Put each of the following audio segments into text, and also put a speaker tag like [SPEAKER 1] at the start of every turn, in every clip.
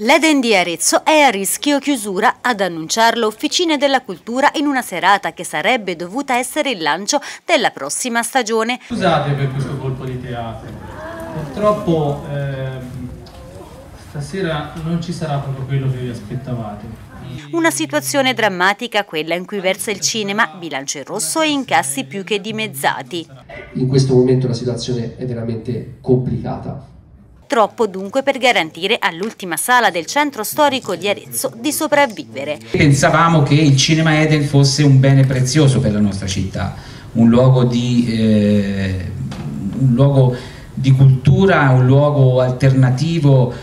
[SPEAKER 1] L'Eden di Arezzo è a rischio chiusura, ad annunciarlo Officine della Cultura in una serata che sarebbe dovuta essere il lancio della prossima stagione.
[SPEAKER 2] Scusate per questo colpo di teatro, purtroppo stasera non ci sarà proprio quello che vi aspettavate.
[SPEAKER 1] Una situazione drammatica quella in cui versa il cinema, bilancio in rosso e incassi più che dimezzati.
[SPEAKER 3] In questo momento la situazione è veramente complicata.
[SPEAKER 1] Troppo dunque per garantire all'ultima sala del centro storico di Arezzo di sopravvivere.
[SPEAKER 4] Pensavamo che il Cinema Eden fosse un bene prezioso per la nostra città, un luogo di cultura, un luogo alternativo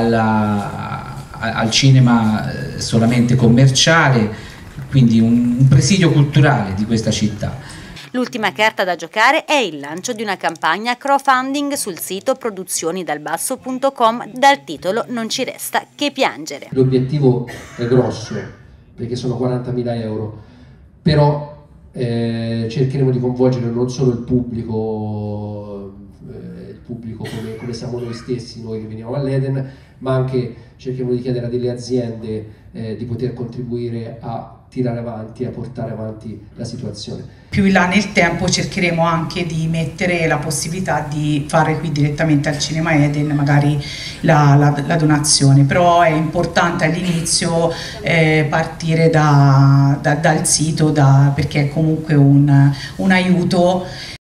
[SPEAKER 4] al cinema solamente commerciale, quindi un presidio culturale di questa città.
[SPEAKER 1] L'ultima carta da giocare è il lancio di una campagna crowdfunding sul sito produzionidalbasso.com dal titolo Non ci resta che piangere.
[SPEAKER 3] L'obiettivo è grosso perché sono 40.000 euro, però cercheremo di coinvolgere non solo il pubblico come siamo noi stessi, noi che veniamo all'Eden, ma anche cercheremo di chiedere a delle aziende di poter contribuire a tirare avanti, a portare avanti la situazione.
[SPEAKER 5] Più in là nel tempo cercheremo anche di mettere la possibilità di fare qui direttamente al Cinema Eden magari la donazione, però è importante all'inizio partire dal sito perché è comunque un aiuto